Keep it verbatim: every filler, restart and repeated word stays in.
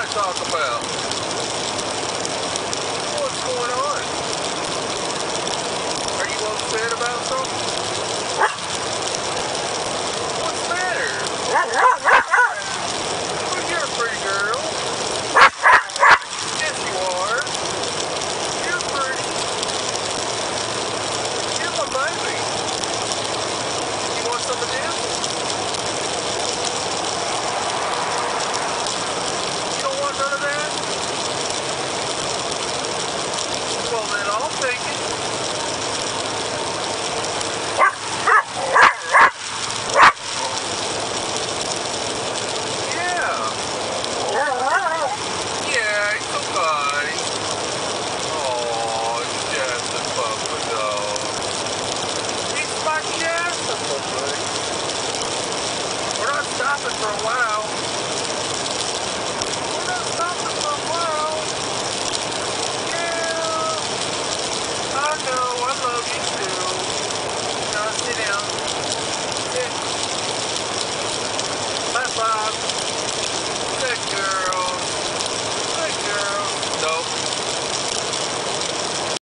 to talk about? What's going on? Are you upset about something? What's the matter? Well, you're a pretty girl. Yes, you are. You're pretty. You're my baby. You want some of this? You don't want none of that? Well, then I'll take it. Shasta for a while.